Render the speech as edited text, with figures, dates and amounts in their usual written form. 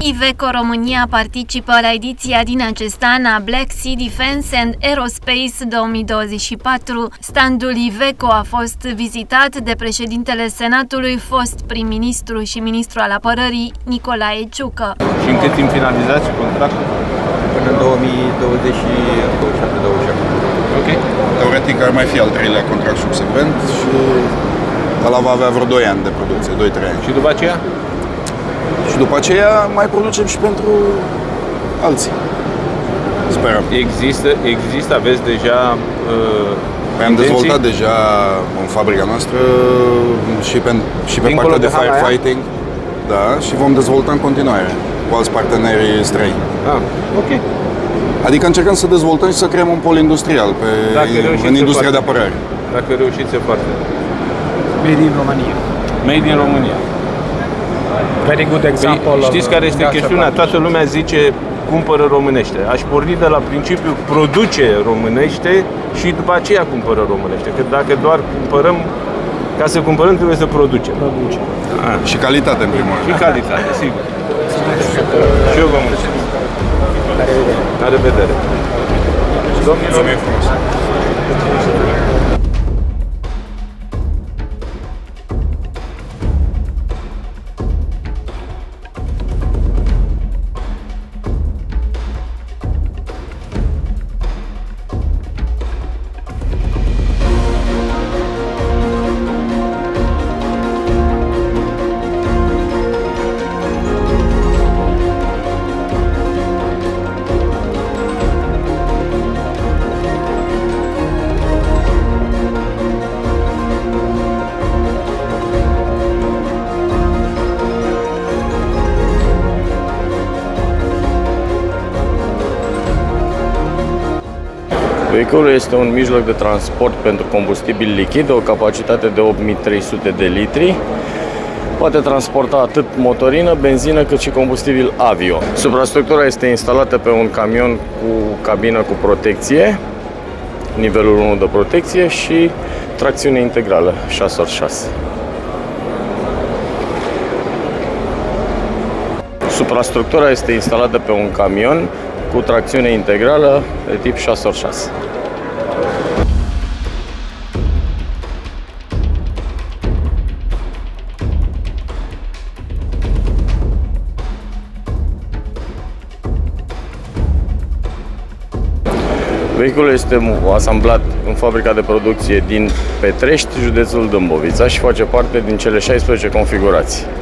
Iveco România participă la ediția din acest an a Black Sea Defense and Aerospace 2024. Standul Iveco a fost vizitat de președintele Senatului, fost prim-ministru și ministru al apărării, Nicolae Ciucă. Și în cât timp finalizați contractul? Până în 2027-2028. Ok. Teoretic ar mai fi al treilea contract subsecvent și ăla va avea vreo 2 ani de producție, 2-3 ani. Și după aceea? Și după aceea mai producem și pentru alții. Sperăm. Există, aveți deja am dezvoltat deja în fabrica noastră și pe partea de firefighting. Da, și vom dezvolta în continuare cu alți parteneri străini. Ok. Adică încercăm să dezvoltăm și să creăm un pol industrial în industria de apărare. Dacă reușiți, e foarte. Made in Romania. Made in Romania. Very good example. Știți care este chestiunea? Toată lumea zice cumpără românește. Aș porni de la principiu produce românește și după aceea cumpără românește. Că dacă doar cumpărăm, ca să cumpărăm trebuie să producem. Și calitate în primul rând. Și calitate, sigur. Și eu vă mulțumesc. La revedere. Domnilor, e frumos. Vehiculul este un mijloc de transport pentru combustibil lichid, o capacitate de 8300 de litri. Poate transporta atât motorină, benzină, cât și combustibil avio. Suprastructura este instalată pe un camion cu cabină cu protecție, nivelul 1 de protecție și tracțiune integrală 6x6. Suprastructura este instalată pe un camion cu tracțiune integrală de tip 6x6. Vehiculul este asamblat în fabrica de producție din Petrești, județul Dâmbovița, și face parte din cele 16 configurații.